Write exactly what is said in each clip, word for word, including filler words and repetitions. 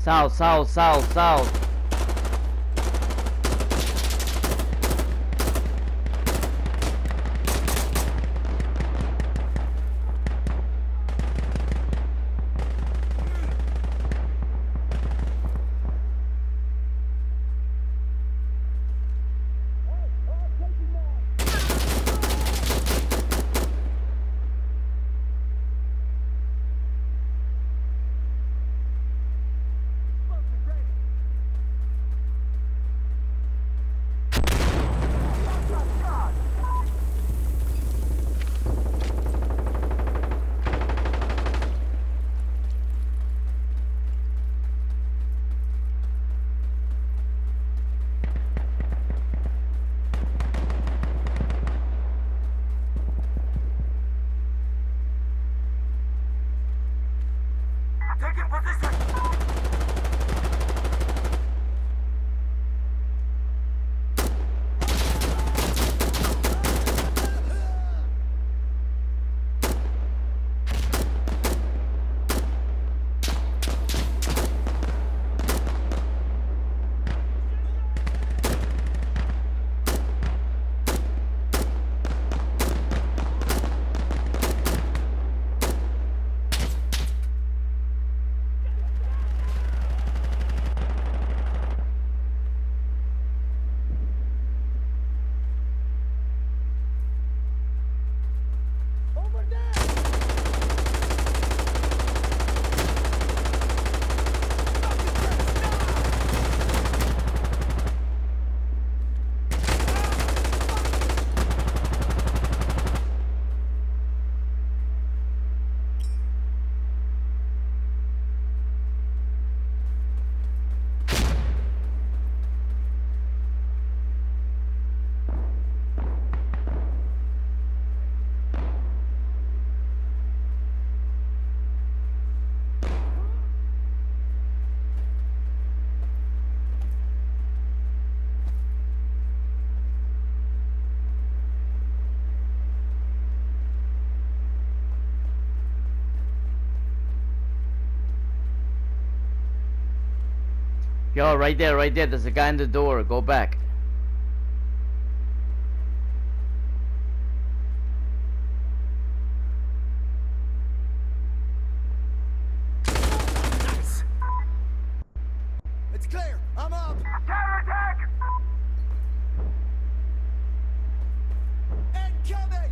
South, south, south, south. Taking position! Yo, right there, right there. There's a guy in the door. Go back. Nice! It's clear! I'm up! Counterattack! Incoming!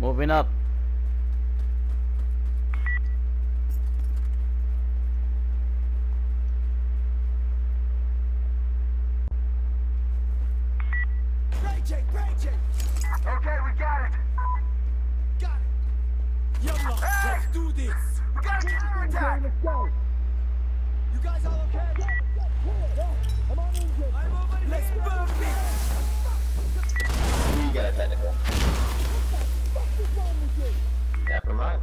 Moving up. Breaching, breaching. Okay, we got it. Got it. Yalla, Hey! let's do this. We got a counterattack! Let's go. You guys all okay? I'm on injured. I'm over here. Let's burn this. You got a technical. Never mind.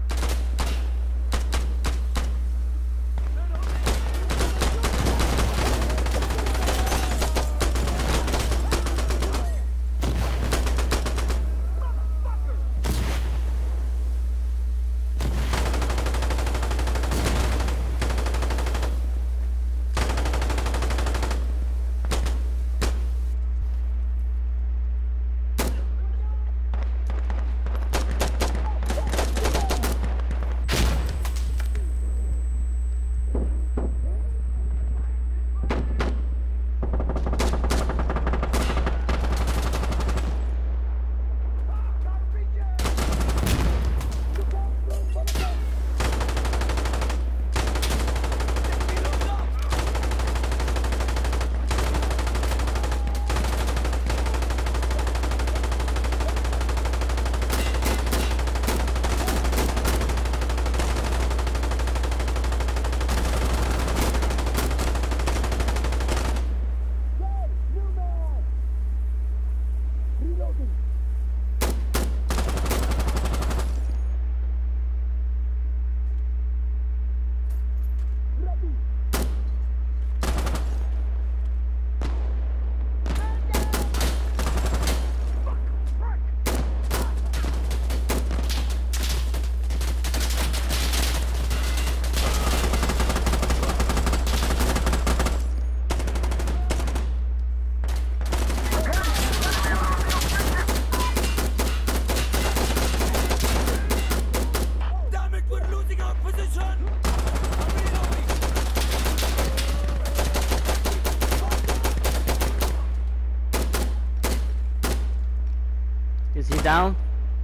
Is he down?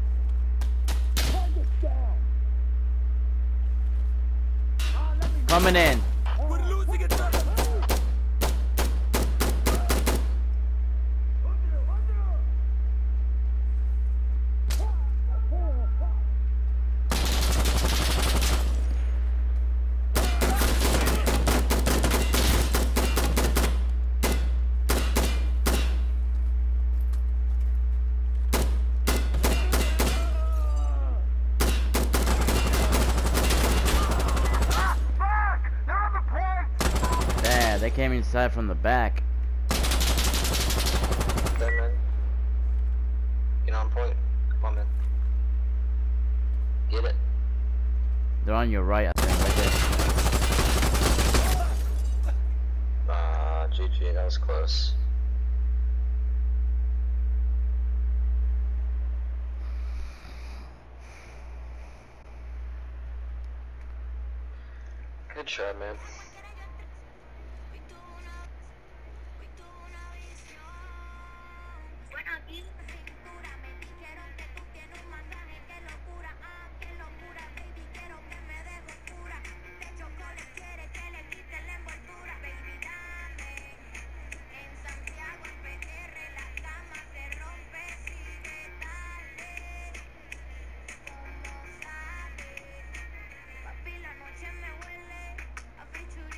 Coming in. We're losing it. Yeah, they came inside from the back. Okay, man. Get on point. Come on, man. Get it. They're on your right, I think, right there. Ah, G G, that was close. Good shot, man. Papi, la noche me huele a pichu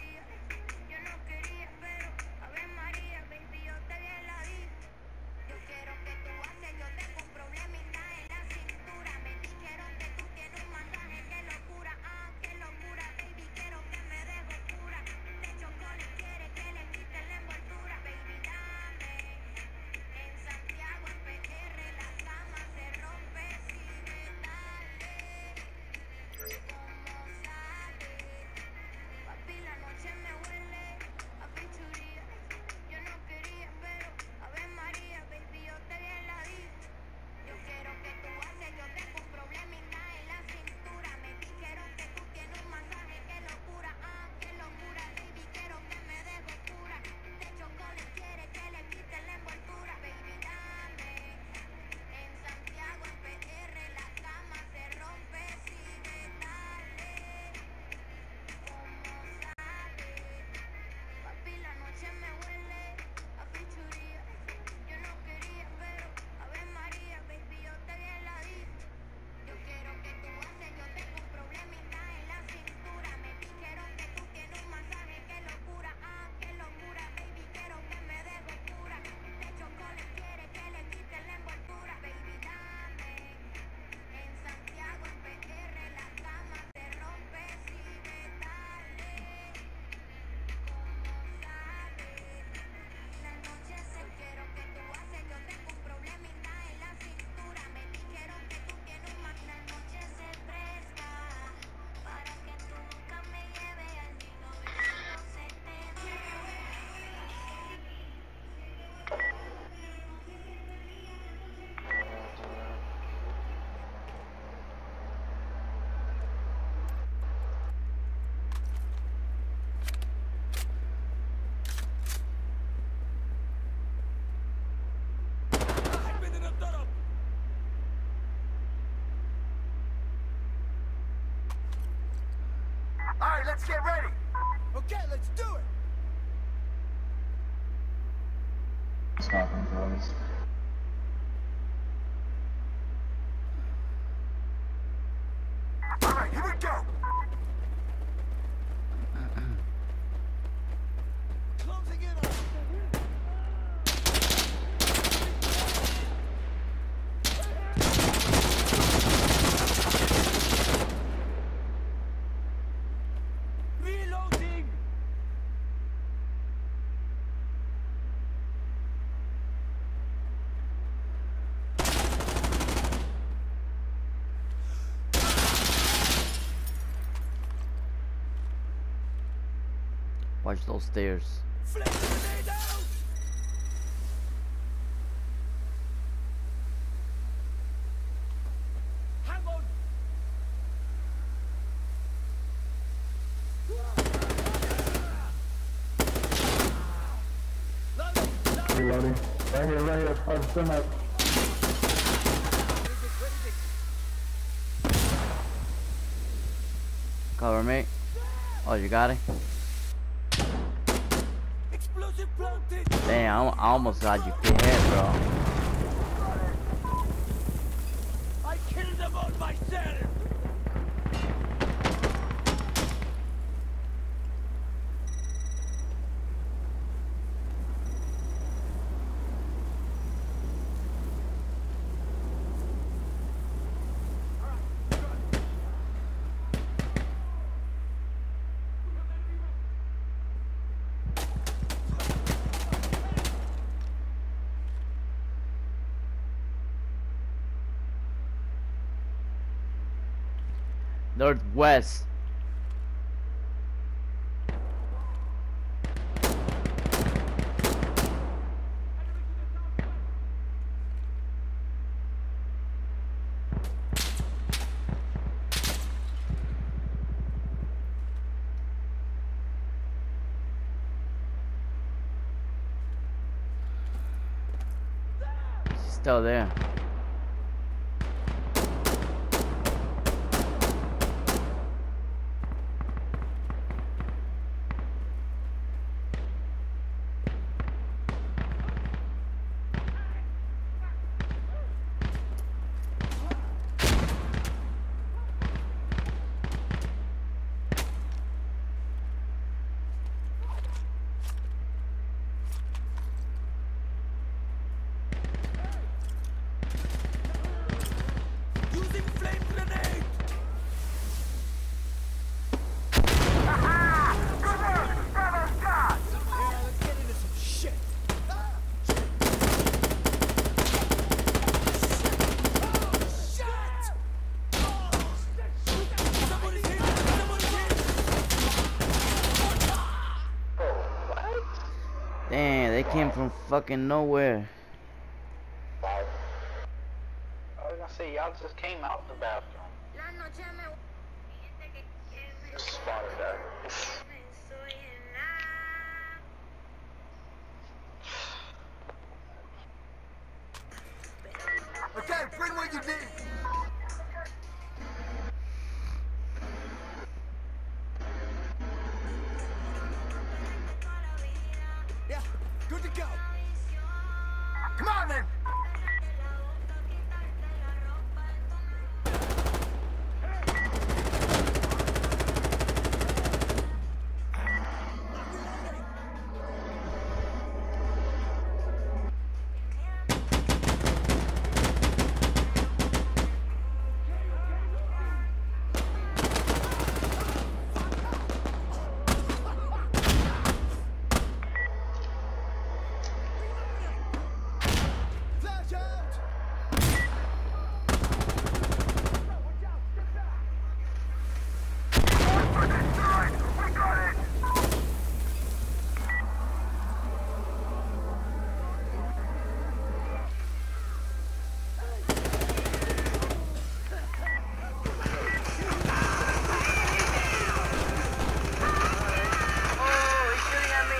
Alright, let's get ready. Okay, let's do it. Stopping boys. Alright, here we go. Closing in on reloading. Watch those stairs. Flip grenade out. Hang on. Loading, loading. Reloading. Right here, right here. I'm still not. Cover me. Oh, you got it? Explosive planted. Damn, I almost got you head, bro. I killed them all myself. Northwest. She's still there. Using flame grenade. Aha! Good work! Bravo Scott! Yeah, let's get into some shit. Ah! Oh, shit! Oh, somebody's here! Somebody's here! Damn, they came from fucking nowhere. Five. I was gonna say, y'all just came out the bathroom. Spotted that. Okay, bring what you need. Yeah, good to go. Come on then. Flash out! For this side, we got it. Oh, he's shooting at me.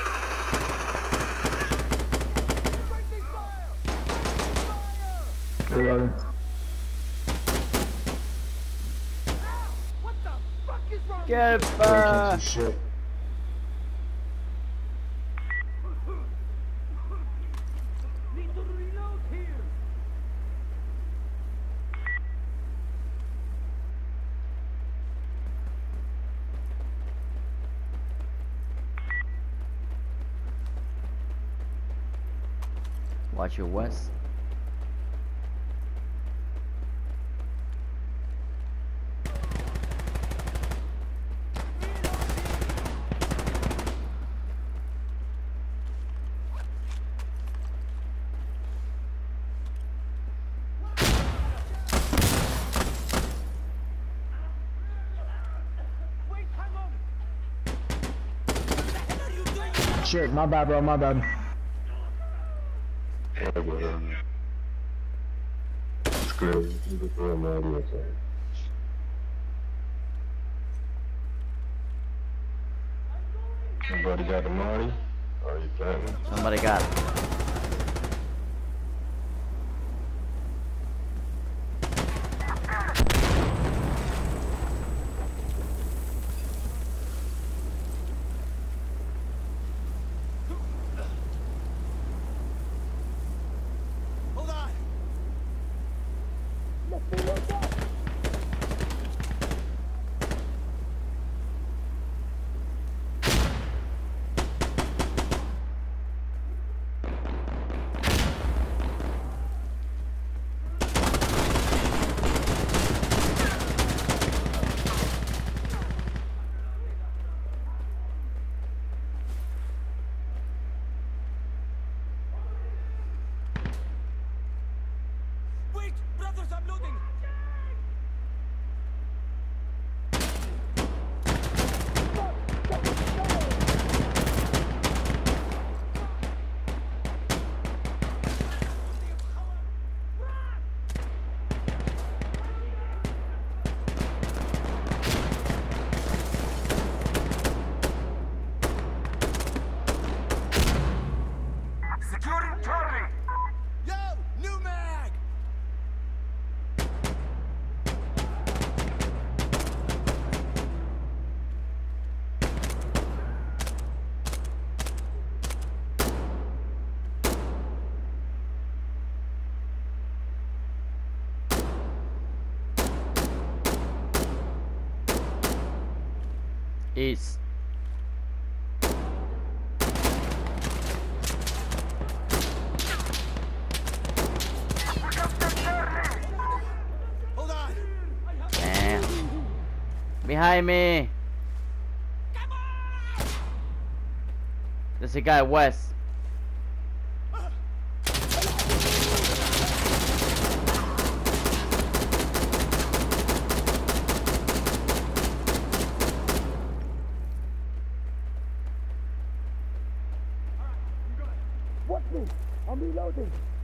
Friendly fire! Fire! Reloading. What the fuck is Get Break back! into shit. Need to reload here. Watch your west. Wait, hang on. What the hell are you doing? Shit, my bad, bro, my bad. It's good. You can throw my audio side. Everybody got the Marty? Are you planting? Somebody got it. Hold on. Let me look up. Wait, brothers, I'm loading. Securing Charlie. Yo, new mag. East. Hold on. Damn. Behind me. There's a guy west. Watch me. I'm reloading.